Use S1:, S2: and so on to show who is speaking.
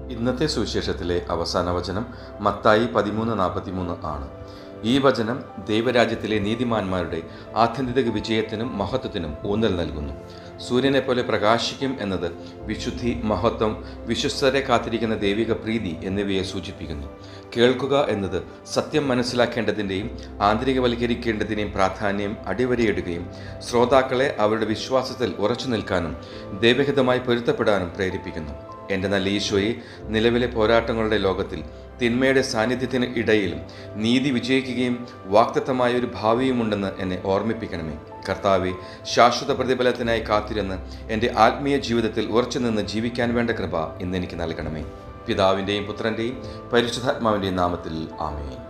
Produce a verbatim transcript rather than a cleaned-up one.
S1: ഇന്നത്തെ സുവിശേഷത്തിലെ അവസാന വചനം മത്തായി പതിമൂന്ന് നാൽപ്പത്തിമൂന്ന് ആണ്. ഈ വചനം ദൈവരാജ്യത്തിലെ നീതിമാന്മാരുടെ ആത്യന്തിക വിജയത്തിനും മഹത്വത്തിനും ഊന്നൽ നൽകുന്നു. സൂര്യനെ പോലെ പ്രകാശിക്കും എന്നത് വിശുദ്ധി, മഹത്വം, വിശ്വസ്തരെ കാത്തിരിക്കുന്ന ദൈവിക പ്രീതി എന്നിവയെ സൂചിപ്പിക്കുന്നു. കേൾക്കുക എന്നത് സത്യം മനസ്സിലാക്കേണ്ടതിൻ്റെയും ആന്തരികവൽക്കരിക്കേണ്ടതിൻ്റെയും പ്രാധാന്യം അടിവരയിടുകയും ശ്രോതാക്കളെ അവരുടെ വിശ്വാസത്തിൽ ഉറച്ചു നിൽക്കാനും ദൈവഹിതമായി പൊരുത്തപ്പെടാനും പ്രേരിപ്പിക്കുന്നു. എൻ്റെ നല്ല ഈശോയെ, നിലവിലെ പോരാട്ടങ്ങളുടെ ലോകത്തിൽ തിന്മയുടെ സാന്നിധ്യത്തിന് ഇടയിലും നീതി വിജയിക്കുകയും വാക്തത്വമായ ഒരു ഭാവിയുമുണ്ടെന്ന് എന്നെ ഓർമ്മിപ്പിക്കണമേ. കർത്താവെ, ശാശ്വത പ്രതിഫലത്തിനായി കാത്തിരുന്ന് എൻ്റെ ആത്മീയ ജീവിതത്തിൽ ഉറച്ചു നിന്ന് ജീവിക്കാൻ വേണ്ട കൃപ ഇന്നെനിക്ക് നൽകണമേ. പിതാവിൻ്റെയും പുത്രൻ്റെയും പരിശുദ്ധാത്മാവിൻ്റെയും നാമത്തിൽ ആമേൻ.